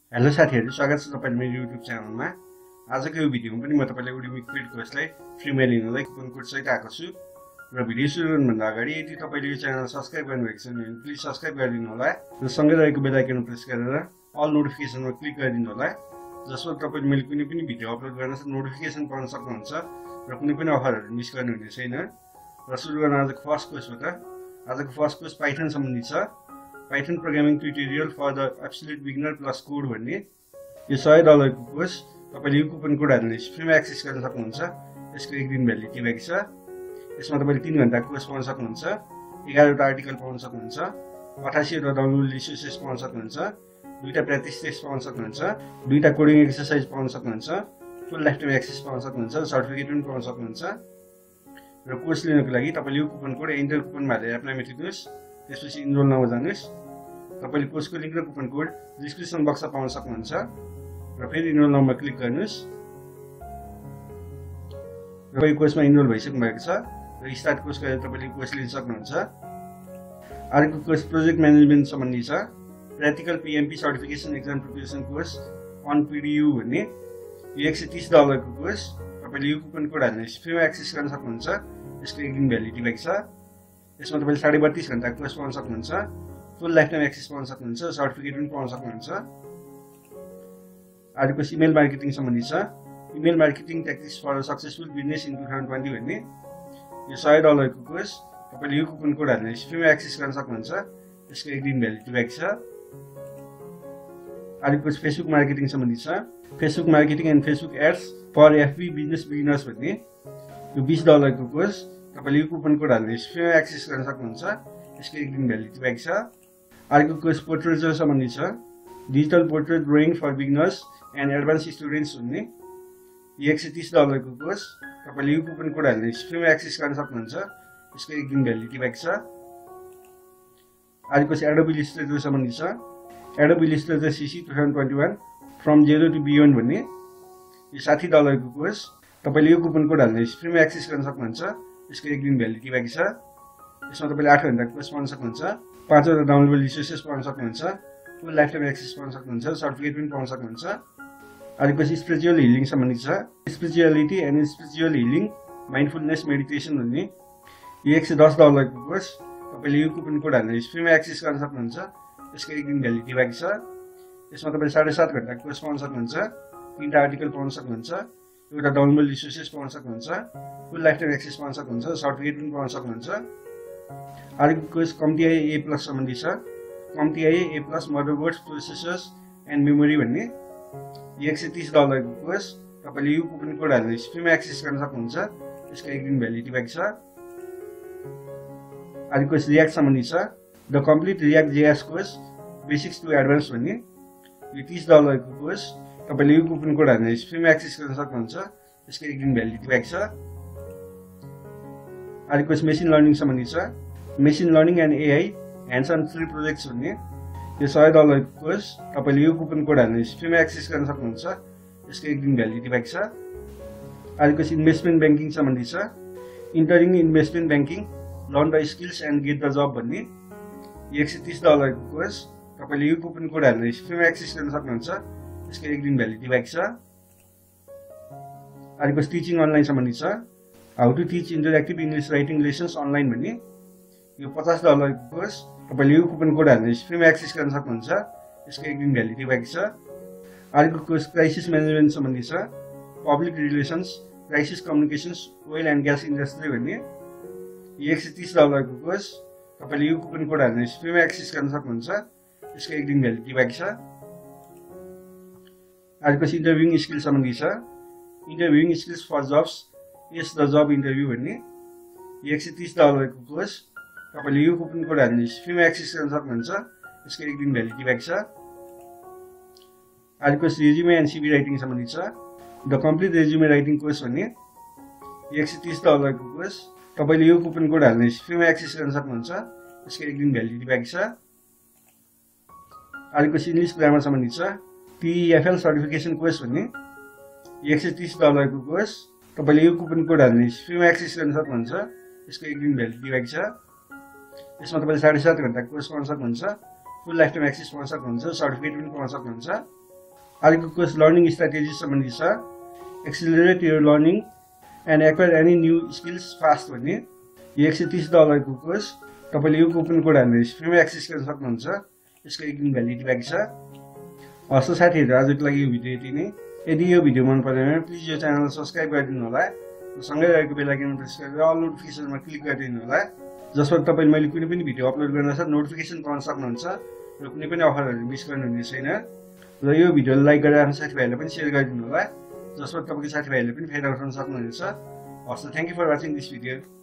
Hello साथीहरु, स्वागत छ तपाईहरु मेरो YouTube च्यानलमा। आजको यो भिडियोमा पनि म तपाईलाई उडिमी क्विड कोर्सलाई फ्रीमा लिनलाई कुपन कोड सहित आएको छु। र भिडियो सुरु गर्नुभन्दा अगाडि यदि तपाईले यो च्यानल सब्स्क्राइब गर्नुभएको छैन भने प्लिज सब्स्क्राइब गरिदिनु होला र सँगै रहेको बेल आइकन प्रेस गरेर अल नोटिफिकेसनमा क्लिक गरिदिनु होला, जसबाट तपाईले मैले कुनै पनि भिडियो अपलोड गर्न नोटिफिकेसन पाउन सक्नुहुन्छ र कुनै पनि अफरहरु मिस गर्नु हुने छैन। र सुरु गर्न आजको फर्स्ट कोर्सबाट। आजको फर्स्ट कोर्स पाइथन सम्बन्धी छ। Python programming tutorial for the absolute beginner plus code भन्ने यो $100 को कोर्स तपाईले यो कुपन कोड हाल्दै फ्रीमा एक्सेस गर्न सक्नुहुन्छ। यसको एक दिन भ्यालिडिटी भएको छ। यसमा तपाईले 3 घण्टा कोर्स पाउन सक्नुहुन्छ, 11 वटा आर्टिकल पाउन सक्नुहुन्छ, 88 वटा डाउनलोड रिसोर्सेस पाउन सक्नुहुन्छ, 2टा प्र्याक्टिस टेस्ट पाउन सक्नुहुन्छ, 2टा कोडिङ एक्सरसाइज पाउन सक्नुहुन्छ, फुल लाइफ टाइम एक्सेस पाउन सक्नुहुन्छ र सर्टिफिकेट पनि पाउन सक्नुहुन्छ। र कोर्स लिनको लागि तपाईले यो कुपन कोड एन्टर कुपनमा हालेर एप्लाईमा टिप्नुस्। त्यसपछि इनरोल नाउमा जानुस्। तपाईले कोर्सको लिंक र कुपन कोड डिस्क्रिप्सन बक्समा पाउन सक्नुहुन्छ र फेरि इनरोल नाउमा क्लिक गर्नुस्। र यो कोर्समा इनरोल भइसक्नु भएको छ र स्टार्ट कोर्स गरेर तपाईले कोर्स लिन सक्नुहुन्छ। अर्को कोर्स प्रोजेक्ट म्यानेजमेन्ट सम्बन्धी छ। Practical PMP certification exam preparation course on PDU भन्ने यो $130 को कोर्स तपाईले यो कुपन कोड हाल्दै फ्रीमा एक्सेस गर्न सक्नुहुन्छ। यसको एक दिन भ्यालिडिटी भएको छ। यसमा तपाईले 32.5 घण्टा कोर्स पाउन सक्नुहुन्छ, फुल लाइफ टाइम एक्सेस पाउन सक्नुहुन्छ, सर्टिफिकेट पनि पाउन सक्नुहुन्छ। अर्को इमेल मार्केटिङ सम्बन्धी छ। Email marketing tactics for successful business in 2020 भन्ने यो $100 को कोर्स तपाईले यो कुपन कोड हाल्दै फ्रीमा एक्सेस गर्न सक्नुहुन्छ। यसको एक दिन भ्यालिडिटी भएको छ। अर्को फेसबुक मार्केटिङ सम्बन्धी छ। Facebook marketing and Facebook ads for FB business beginners भन्ने यो $20 को कोर्स तपाईले यो कुपन कोड हाल्दै फ्रीमा एक्सेस गर्न सक्नुहुन्छ। यसको एक दिन भ्यालिडिटी भएको छ। अर्को कोर्स पोर्ट्रेचर सम्बन्धी छ। Digital portrait drawing for beginners and advanced students भन्ने यो $130 को कोर्स तपाईले यो कुपन कोड हाल्दै फ्रीमा एक्सेस गर्न सक्नुहुन्छ। यसको एक दिन भ्यालिडिटी भएको छ। अर्को एडोबी इलस्ट्रेटर सम्बन्धी छ। Adobe Illustrator CC 2021 from zero to beyond भन्ने यो $60 को कोर्स तपाईले यो कुपन कोड हाल्दै फ्रीमा एक्सेस गर्न सक्नुहुन्छ। यसको एक दिन भ्यालिडिटी भएको छ। यसमा तपाईले 8 घण्टा कोर्स पाउन सक्नुहुन्छ, 5 वटा डाउनलोडेबल रिसोर्सेस पाउन सक्नुहुन्छ, फुल लाइफ टाइम एक्सेस पाउन सक्नुहुन्छ, सर्टिफिकेट पनि पाउन सक्नुहुन्छ। अर्को स्पिरिचुअल हिलिङ सम्बन्धी छ। Spirituality and spiritual healing mindfulness meditation भन्ने यो $110 को कोर्स तपाईले यो कुपन कोड हाल्दै फ्रीमा एक्सेस गर्न सक्नुहुन्छ। यसको एक दिन भ्यालिडिटी भएको छ। यसमा तपाईले 7.5 घण्टा कोर्स पाउन सक्नुहुन्छ, 3टा आर्टिकल पाउन सक्नुहुन्छ, एउटा डाउनलोड रिसोर्सेस पाउन सक्नुहुन्छ, फुल लाइफ टाइम एक्सेस पाउन सक्नुहुन्छ, सर्टिफिकेट पनि पाउन सक्नुहुन्छ। अर्को कोर्स CompTIA A+ सम्बन्धी छ। CompTIA A+ motherboard processors and memory भन्ने यो $130 को कोर्स तपाईले यो कुपन कोड हाल्दै फ्रीमा एक्सेस गर्न सक्नुहुन्छ। यसको एक दिन भ्यालिडिटी भएको छ। अर्को रियाक्ट सम्बन्धी छ। The complete React JS course basics to advanced भन्ने यो $30 को कोर्स तपाईले यो कुपन कोड हाल्दै फ्रीमा एक्सेस गर्न सक्नुहुन्छ। यसको एक दिन भ्यालिडिटी भएको छ। अर्को मेसिन लर्निङ सम्बन्धी छ। Machine learning and AI hands on free projects भन्ने यो $100 को कोर्स तपाईले यो कुपन कोड हाल्दै फ्रीमा एक्सेस गर्न सक्नुहुन्छ। यसको एक दिन भ्यालिडिटी भएको छ। अर्को इन्भेस्टमेन्ट ब्याङ्किङ सम्बन्धी छ। Entering investment banking learn the skills and get the job भन्ने यो $130 को कोर्स तपाईले यो कुपन कोड हाल्दै फ्रीमा एक्सेस गर्न सक्नुहुन्छ। यसको एक दिन भ्यालिडिटी भएको छ। अर्को टिचिङ अनलाइन सम्बन्धी छ। How to teach interactive English writing lessons online भन्ने यो $50 को कोर्स तपाईले यो कुपन कोड हाल्दै फ्रीमा एक्सेस गर्न सक्नुहुन्छ। यसको एक दिन भ्यालिडिटी भएको छ। अर्को कोर्स क्राइसिस म्यानेजमेन्ट सम्बन्धी छ। Public relations crisis communications oil and gas industry भन्ने यो $130 को कोर्स तपाईले यो कुपन कोड हाल्दै फ्रीमा एक्सेस गर्न सक्नुहुन्छ। यसको एक दिन भ्यालिडिटी भएको छ। अर्को इन्टरभ्युइङ स्किल सम्बन्धी छ। Interviewing skills for jobs ace the job interview भन्ने यो $130 को कोर्स तपाईले यो कुपन कोड हाल्दै फ्रीमा एक्सेस गर्न सक्नुहुन्छ। यसको एक दिन भ्यालिडिटी भएको छ। अर्को रेज्युमे एन्ड CV राइटिङ सम्बन्धी छ। The complete resume writing course भन्ने यो $130 को कोर्स तपाईले यो कुपन कोड हाल्दै फ्रीमा एक्सेस गर्न सक्नुहुन्छ। यसको एक दिन भ्यालिडिटी भएको छ। अर्को इङ्ग्लिस ग्रामर सम्बन्धी छ। TEFL सर्टिफिकेसन कोर्स भन्ने यो $130 को कोर्स तपाईले यो कुपन कोड हाल्दै फ्रीमा एक्सेस गर्न सक्नुहुन्छ। यसको एक दिन भ्यालिडिटी भएको छ। यसमा तपाईले 7.5 घण्टा कोर्स पाउन सक्नुहुन्छ, फुल लाइफ टाइम एक्सेस पाउन सक्नुहुन्छ, सर्टिफिकेट पनि पाउन सक्नुहुन्छ। आजको कोर्स लर्निङ स्ट्राटेजी सम्बन्धी छ। Accelerate your learning and acquire any new skills fast भन्ने यो $130 को कोर्स तपाईले यो कुपन कोड हालेर फ्रीमा एक्सेस गर्न सक्नुहुन्छ। यसको 1 दिन भ्यालिडिटी बाँकी छ। हस् साथीहरु, आजको लागि यो भिडियो यति नै। यदि यो भिडियो मन परेमा प्लिज यो च्यानल सब्स्क्राइब गरिदिनु होला। सँगै रहेको बेल आइकन प्रेस गरेर अल नोटिफिकेसनमा क्लिक गरिदिनु होला, जसबाट तपाईले मैले कुनै पनि भिडियो अपलोड गर्न साथ नोटिफिकेसन पाउन सक्नुहुन्छ र कुनै पनि अफरहरु मिस गर्नुहुने छैन। र यो भिडियोलाई लाइक गरेर आफ्नो साथीभाइहरुलाई पनि शेयर गरिदिनु होला, जसबाट तपाईको साथीभाइहरुले पनि फाइदा उठाउन सक्नुहुनेछ। हस्, thank you for watching this video.